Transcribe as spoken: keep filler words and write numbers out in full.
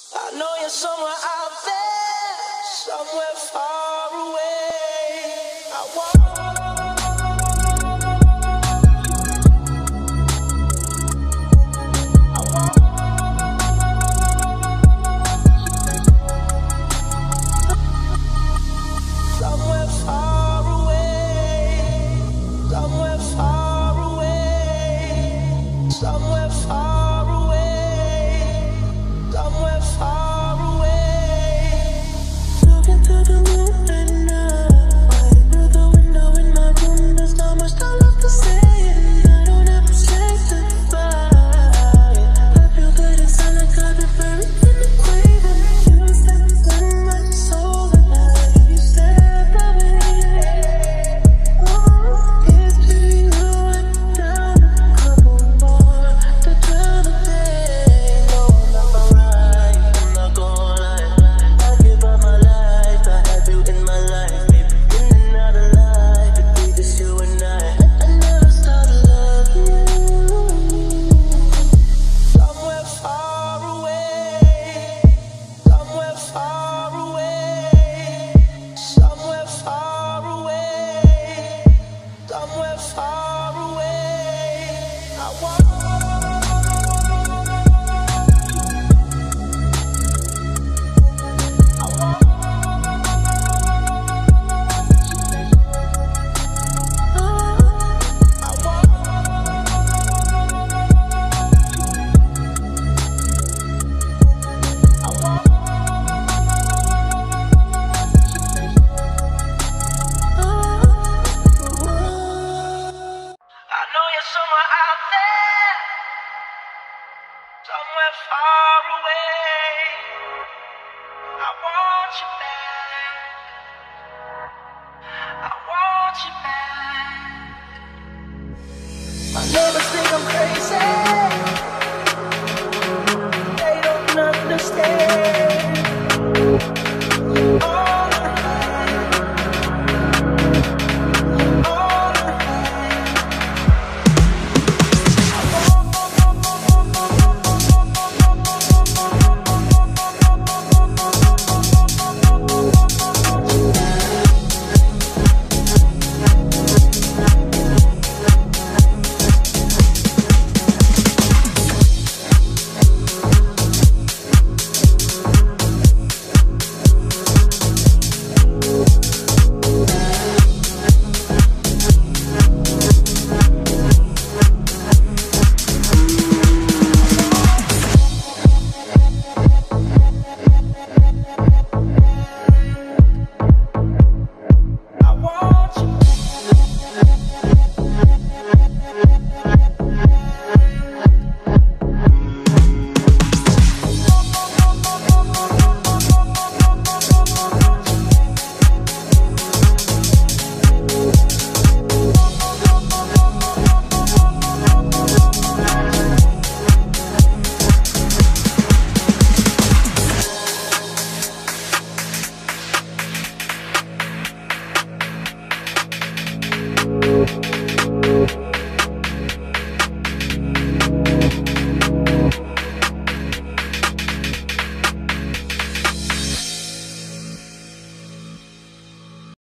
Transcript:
I know you're somewhere out there, somewhere far away. I want somewhere far away, somewhere far away, somewhere far away, somewhere far away. Looking through the moon right now, through the window in my room, there's not much I love to say, and I don't have to say goodbye. I feel good inside like I've been buried in the grave, and you said in my soul alive. You said that way. Oh, it's between you and down a couple more to drown the day. No, I'm not alright, I'm not gonna lie. I give up my life, I have you in my life, maybe in and out of life. It be just you and I. I never started loving you. Somewhere far away, somewhere far away, somewhere far away, somewhere far away. I want I know you're somewhere out there, somewhere far away. I want you back, I want you back. My neighbors think I'm crazy, they don't understand. All the hate, all the hate. You